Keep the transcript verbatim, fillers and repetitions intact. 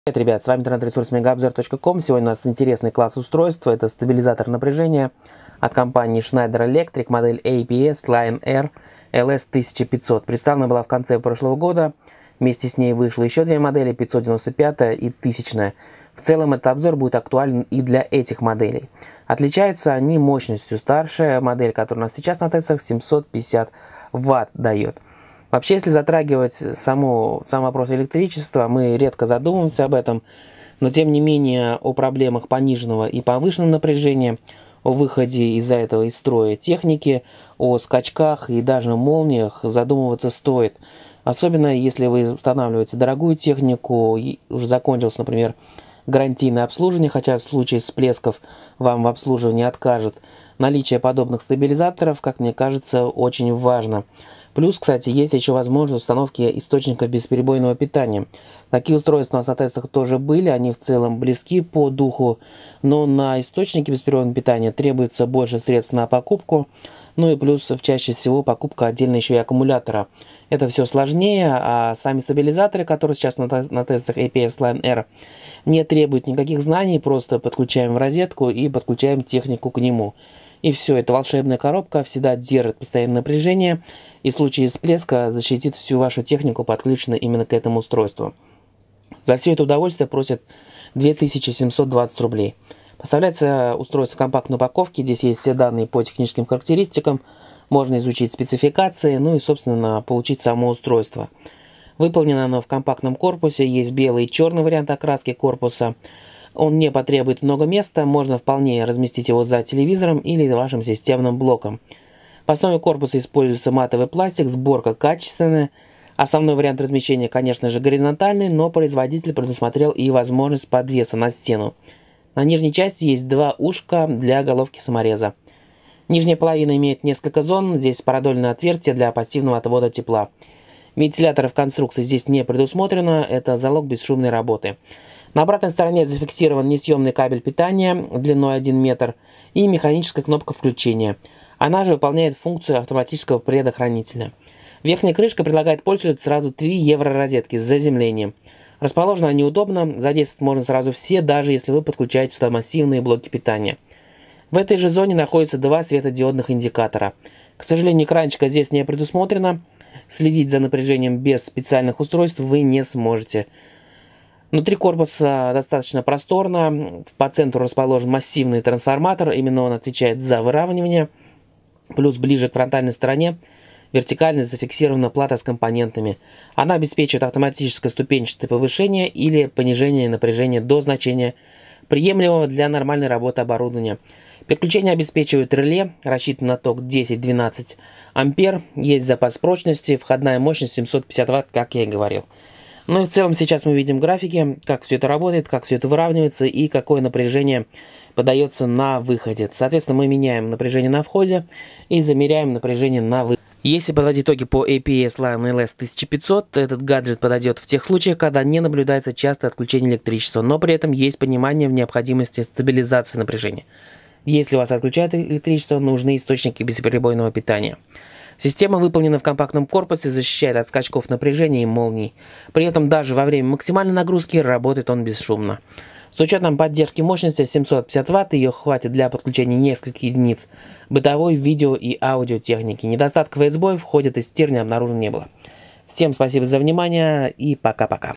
Привет, ребят, с вами интернет-ресурс мегаобзор точка ком. Сегодня у нас интересный класс устройства. Это стабилизатор напряжения от компании Schneider Electric, модель эй пи эс Line R эл эс тысяча пятьсот. Представлена была в конце прошлого года. Вместе с ней вышло еще две модели, пятьсот девяносто пять и тысяча. В целом этот обзор будет актуален и для этих моделей. Отличаются они мощностью. Старшая модель, которая у нас сейчас на тестах, семьсот пятьдесят ватт дает. Вообще, если затрагивать само, сам вопрос электричества, мы редко задумываемся об этом, но тем не менее о проблемах пониженного и повышенного напряжения, о выходе из-за этого из строя техники, о скачках и даже молниях задумываться стоит. Особенно если вы устанавливаете дорогую технику, и уже закончилось, например, гарантийное обслуживание, хотя в случае всплесков вам в обслуживании откажет. Наличие подобных стабилизаторов, как мне кажется, очень важно. Плюс, кстати, есть еще возможность установки источников бесперебойного питания. Такие устройства у нас на тестах тоже были, они в целом близки по духу, но на источники бесперебойного питания требуется больше средств на покупку, ну и плюс чаще всего покупка отдельно еще и аккумулятора. Это все сложнее, а сами стабилизаторы, которые сейчас на, на тестах эй пи эс Line R, не требуют никаких знаний, просто подключаем в розетку и подключаем технику к нему. И все, эта волшебная коробка всегда держит постоянное напряжение и в случае всплеска защитит всю вашу технику, подключенную именно к этому устройству. За все это удовольствие просят две тысячи семьсот двадцать рублей. Поставляется устройство в компактной упаковке, здесь есть все данные по техническим характеристикам, можно изучить спецификации, ну и, собственно, получить само устройство. Выполнено оно в компактном корпусе, есть белый и черный вариант окраски корпуса. Он не потребует много места, можно вполне разместить его за телевизором или вашим системным блоком. В основе корпуса используется матовый пластик, сборка качественная. Основной вариант размещения, конечно же, горизонтальный, но производитель предусмотрел и возможность подвеса на стену. На нижней части есть два ушка для головки самореза. Нижняя половина имеет несколько зон, здесь продольное отверстие для пассивного отвода тепла. Вентиляторов конструкции здесь не предусмотрено, это залог бесшумной работы. На обратной стороне зафиксирован несъемный кабель питания длиной один метр и механическая кнопка включения. Она же выполняет функцию автоматического предохранителя. Верхняя крышка предлагает пользователю сразу три евро-розетки с заземлением. Расположены они удобно, задействовать можно сразу все, даже если вы подключаете сюда массивные блоки питания. В этой же зоне находятся два светодиодных индикатора. К сожалению, экранчика здесь не предусмотрено. Следить за напряжением без специальных устройств вы не сможете. Внутри корпуса достаточно просторно, по центру расположен массивный трансформатор, именно он отвечает за выравнивание, плюс ближе к фронтальной стороне вертикально зафиксирована плата с компонентами. Она обеспечивает автоматическое ступенчатое повышение или понижение напряжения до значения, приемлемого для нормальной работы оборудования. Переключение обеспечивает реле, рассчитан на ток десять-двенадцать ампер, есть запас прочности, входная мощность семьсот пятьдесят ватт, как я и говорил. Ну и в целом сейчас мы видим графики, как все это работает, как все это выравнивается и какое напряжение подается на выходе. Соответственно, мы меняем напряжение на входе и замеряем напряжение на выходе. Если подводить итоги по эй пи эс Line эл эс тысяча пятьсот, то этот гаджет подойдет в тех случаях, когда не наблюдается частое отключение электричества, но при этом есть понимание в необходимости стабилизации напряжения. Если у вас отключают электричество, нужны источники бесперебойного питания. Система выполнена в компактном корпусе, защищает от скачков напряжения и молний. При этом даже во время максимальной нагрузки работает он бесшумно. С учетом поддержки мощности семьсот пятьдесят ватт, ее хватит для подключения нескольких единиц бытовой, видео и аудиотехники. Недостатков и сбоев в ходе тестирования обнаружено не было. Всем спасибо за внимание и пока-пока.